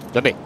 準備。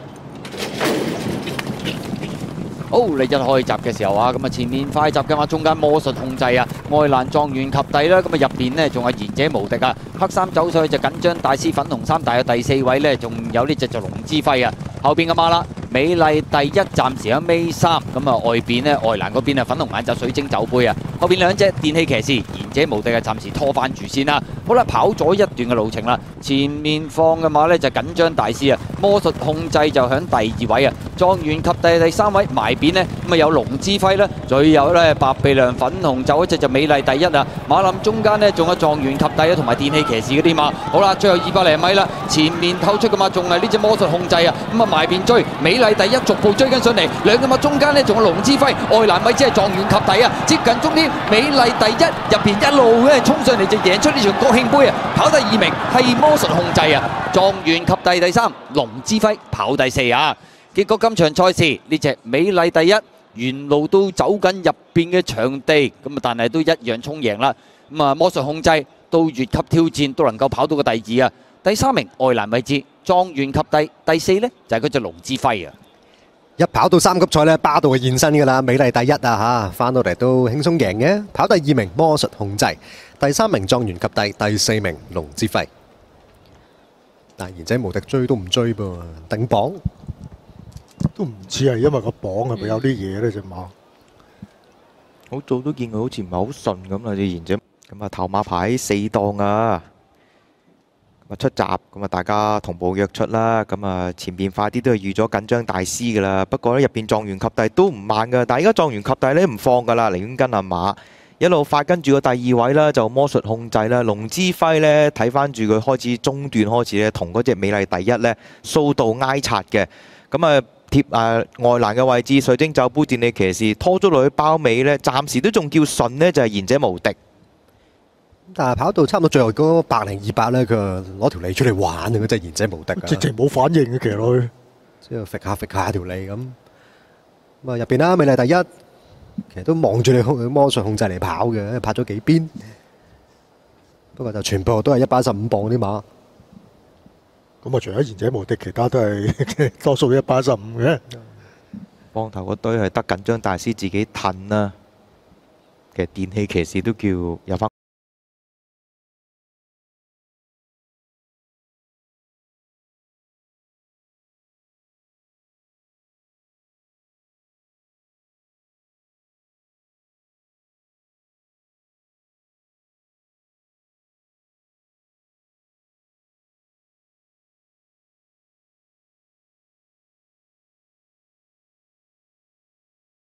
好，嚟緊開閘嘅時候啊，咁啊前面快閘嘅嘛，中間魔術控制啊，愛蘭狀元及第啦，咁啊入邊呢仲係賢者無敵啊，黑衫走上去就緊張大師，粉紅衫大約第4位呢，仲有呢隻就龍之輝啊，後邊嘅馬啦。美麗第一暫時喺尾3，咁啊外邊呢，愛蘭嗰邊啊粉紅眼罩水晶酒杯啊，後邊2隻電氣騎士賢者無敵啊，暫時拖翻住先啦。好啦，跑咗一段嘅路程啦，前面放嘅馬呢就緊張大師啊，魔術控制就響第2位啊，狀元及第3位埋邊呢，咁啊有龍之輝啦，最有呢白鼻梁粉紅就一隻就美麗第一啊，馬林中間呢仲有狀元及第一同埋電氣騎士嗰啲馬。好啦，最後200零米啦，前面透出嘅馬仲係呢隻魔術控制啊，咁啊埋邊追美麗第一逐步追緊上嚟，兩個馬中間呢仲有龍之輝，愛蘭米只係狀元及第啊，接近終點，美麗第一入邊一路咧衝上嚟就贏出呢場國慶杯啊，跑第2名係魔術控制啊，狀元及第3，龍之輝跑第4啊。結果今場賽事呢隻美麗第一沿路都走緊入邊嘅場地，咁啊但係都一樣衝贏啦。咁啊魔術控制到越級挑戰都能夠跑到個第2啊，第3名愛蘭米茲，狀元及第4呢就係嗰隻龍之輝啊。 一跑到3級賽咧，巴道嘅現身㗎啦，美麗第一啊嚇，翻到嚟都輕鬆贏嘅，跑第2名魔術控制，第3名狀元及第4名龍之輝。但係賢者無敵追都唔追噃，頂磅都唔似係因為個磅係咪有啲嘢呢隻馬？ 好早都見佢好似唔係好順咁啦，隻賢者。咁啊頭馬排4檔啊，咁啊出閘，咁啊大家同步約出啦。咁啊前邊快啲都係預咗緊張大師噶啦。不過呢，入邊狀元及第都唔慢噶，但係而家狀元及第呢唔放噶啦，寧願跟阿馬一路快跟住個第2位啦，就魔術控制啦。龍之輝呢，睇翻住佢開始中段開始呢，同嗰隻美麗第一呢，數度挨擦嘅。咁啊貼外欄嘅位置，水晶酒杯電力騎士拖咗落去包尾呢，暫時都仲叫順呢，就係賢者無敵。 但係跑到差唔多最後嗰100零200咧，佢攞條脷出嚟玩啊！嗰隻賢者無敵啊， 直情冇反應嘅騎落去， 即係揈下條脷咁。咁啊入邊啦，美麗第一，其實都望住你魔術控制嚟跑嘅，拍咗幾邊。不過就全部都係115磅啲馬。 咁啊，除咗賢者無敵，其他都係多數115嘅。 幫頭嗰堆係得緊張大師自己褪啦。其實電氣騎士都叫有翻